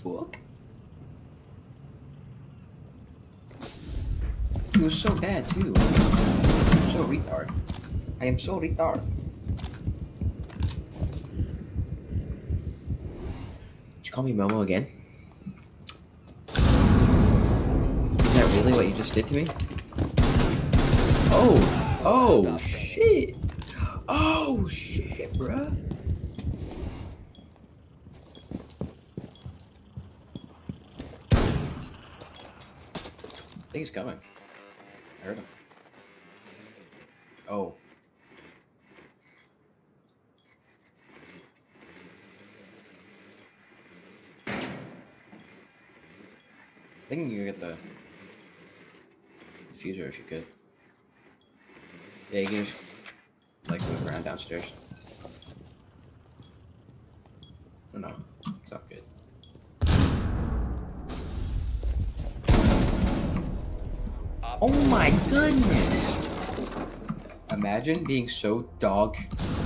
fuck? It was so bad too. So retard. I am so retard. Did you call me Momo again? Is that really what you just did to me? Oh shit. Oh shit, bruh. I think he's coming. I heard him. Oh. I think you can get the diffuser if you could. Yeah, you can just like move around downstairs. Oh no, it's not good. Oh my goodness! Imagine being so dog